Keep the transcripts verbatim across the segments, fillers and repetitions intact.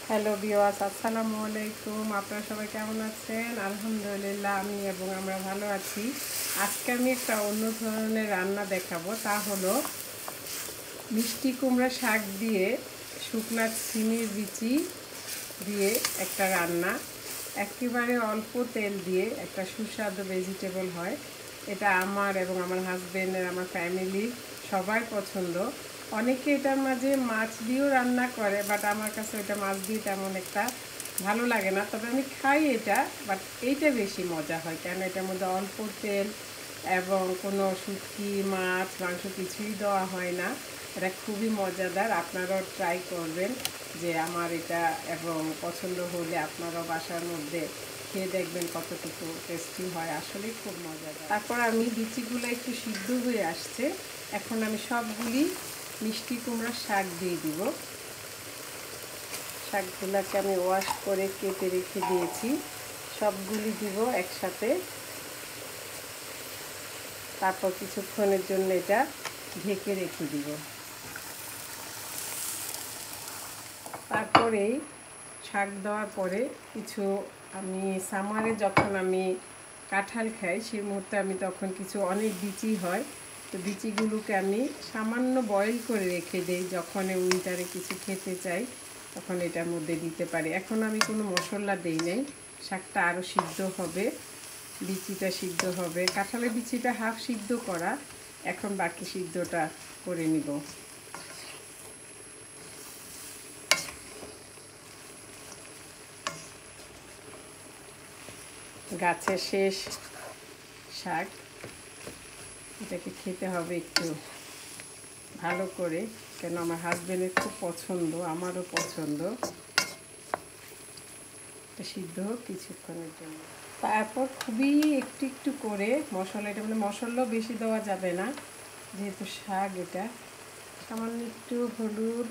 Hello viewers, আসসালামু আলাইকুম। আপনারা সবাই কেমন আছেন? আলহামদুলিল্লাহ আমি এবং আমরা ভালো আছি। আজকে আমি একটা অন্য ধরনের রান্না দেখাবো, তা হলো মিষ্টি কুমড়া শাক দিয়ে শুকনা সিমের বিচি দিয়ে একটা রান্না। একেবারে অল্প তেল দিয়ে একটা সুস্বাদু ভেজিটেবল হয়। এটা আমার এবং আমার হাজবেন্ডের, আমার ফ্যামিলি সবার পছন্দ। অনেকে এটার মাঝে মাছ দিয়েও রান্না করে, বাট আমার কাছে ওইটা মাছ দিয়ে তেমন একটা ভালো লাগে না। তবে আমি খাই এটা, বাট এইটা বেশি মজা হয়। কেন এটার মধ্যে অল্প তেল এবং কোনো শুটকি মাছ মাংস কিছুই দেওয়া হয় না। এটা খুবই মজাদার, আপনারাও ট্রাই করবেন যে আমার এটা, এবং পছন্দ হলে আপনারাও বাসার মধ্যে খেয়ে দেখবেন কতটুকু টেস্টি হয়। আসলেই খুব মজাদার। তারপর আমি বিচিগুলো একটু সিদ্ধ হয়ে আসছে, এখন আমি সবগুলি মিষ্টি কুমড়ার শাক দিয়ে দিব। শাকগুলোকে আমি ওয়াশ করে কেটে রেখে দিয়েছি, সবগুলি দিব একসাথে। তারপর কিছুক্ষণের জন্য এটা ঢেকে রেখে দিব। তারপরেই শাক দেওয়ার পরে কিছু, আমি সামারে যখন আমি কাঁঠাল খাই সেই মুহূর্তে আমি তখন কিছু অনেক বিচি হয়, তো বিচিগুলোকে আমি সামান্য বয়েল করে রেখে দিই। যখন উইন্টারে কিছু খেতে চাই তখন এটার মধ্যে দিতে পারি। এখন আমি কোনো মশলা দিই নাই, শাকটা আরও সিদ্ধ হবে, বিচিটা সিদ্ধ হবে। কাঁঠালের বিচিটা হাফ সিদ্ধ করা, এখন বাকি সিদ্ধটা করে নিব। গাছের শেষ শাক, এটাকে খেতে হবে একটু ভালো করে, কেন আমার হাজবেন্ডের খুব পছন্দ, আমারও পছন্দ। এটা সিদ্ধ হোক কিছুক্ষণের জন্য। তারপর খুবই একটু একটু করে মশলা, এটা মানে মশলাও বেশি দেওয়া যাবে না যেহেতু শাক, এটা সামান্য একটু হলুদ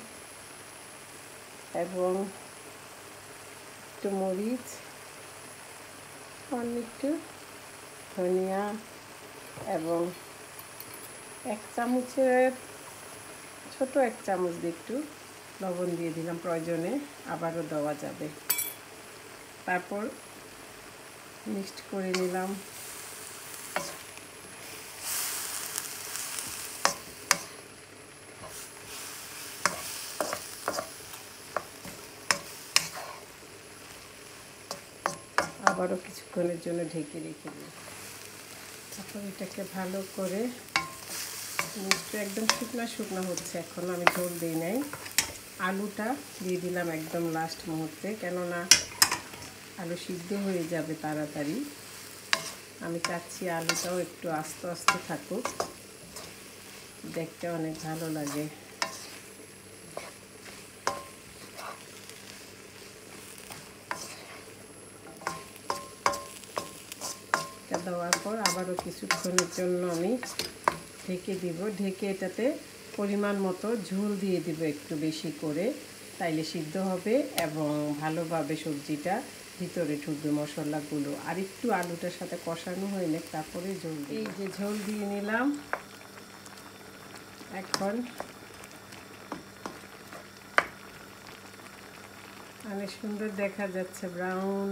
এবং একটু মরিচ, সামান্য একটু ধনিয়া এবং এক চামচের ছোট এক চামচ দিয়ে একটু লবণ দিয়ে দিলাম, প্রয়োজনে আবারও দেওয়া যাবে। তারপর মিক্সড করে নিলাম। আবারও কিছুক্ষণের জন্য ঢেকে রেখে দিই। তারপর এটাকে ভালো করে মিক্সড, একদম শুকনা শুকনা হচ্ছে, এখন আমি ঝোল দিই নাই। আলুটা দিয়ে দিলাম একদম লাস্ট মুহূর্তে, কেননা আলু সিদ্ধ হয়ে যাবে তাড়াতাড়ি। আমি চাচ্ছি আলুটাও একটু আস্তে আস্তে থাকুক, দেখতে অনেক ভালো লাগে। এটা দেওয়ার পর আবারও কিছুক্ষণের জন্য আমি ঢেকে দিব। ঢেকে এটাতে পরিমাণ মতো ঝোল দিয়ে দিব একটু বেশি করে, তাইলে সিদ্ধ হবে এবং ভালোভাবে সবজিটা ভিতরে ঢুকবে মশলাগুলো। আর একটু আলুটার সাথে কষানো হইলে তারপরে ঝোল, এই যে ঝোল দিয়ে নিলাম। এখন অনেক সুন্দর দেখা যাচ্ছে, ব্রাউন,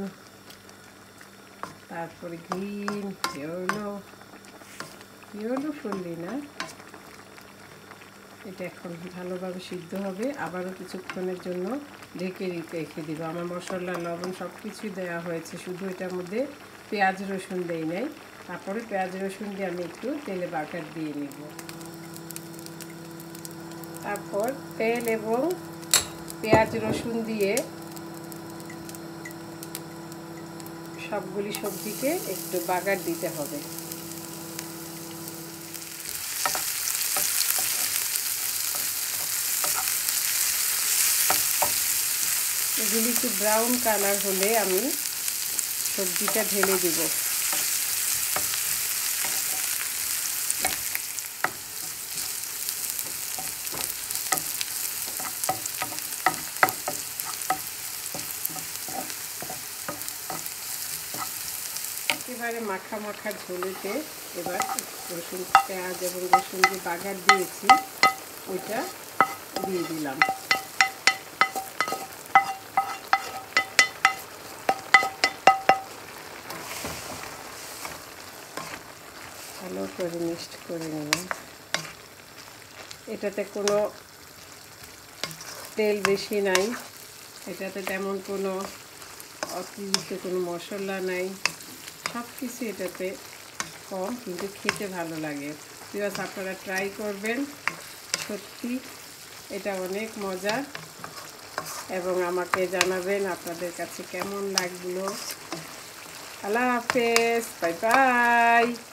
তারপরে গ্রিন, ইয়েলো, ইয়েলো ফুললি না, এটা এখন ভালোভাবে সিদ্ধ হবে। আবারও কিছুক্ষণের জন্য ঢেকে রেখে দিব। আমার মশলা, লবণ সব কিছুই দেওয়া হয়েছে, শুধু এটার মধ্যে পেঁয়াজ রসুন দেই নাই। তারপরে পেঁয়াজ রসুন দিয়ে আমি একটু তেলে বাগার দিয়ে নিব। তারপর তেল এবং পেঁয়াজ রসুন দিয়ে সবগুলি সবজিকে একটু বাগার দিতে হবে। এগুলি একটু ব্রাউন কালার হলে আমি সবজিটা ঢেলে দিব। একেবারে মাখা মাখা ঝোলেতে এবার রসুন, পেঁয়াজ এবং রসুন যে বাগার দিয়েছি ওইটা দিয়ে দিলাম। ভালো করে মিক্সড করে নেব। এটাতে কোনো তেল বেশি নাই, এটাতে তেমন কোনো অতিরিক্ত কোনো মশলা নাই, সব কিছু এটাতে কম, কিন্তু খেতে ভালো লাগে। প্লাস আপনারা ট্রাই করবেন, সত্যি এটা অনেক মজা, এবং আমাকে জানাবেন আপনাদের কাছে কেমন লাগলো। আল্লাহ হাফেজ, বাই বাই।